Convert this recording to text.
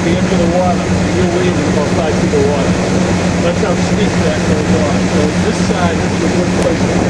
the edge of the water. You're waiting about 5 feet of water. That's how steep that goes on. So this side is a good place to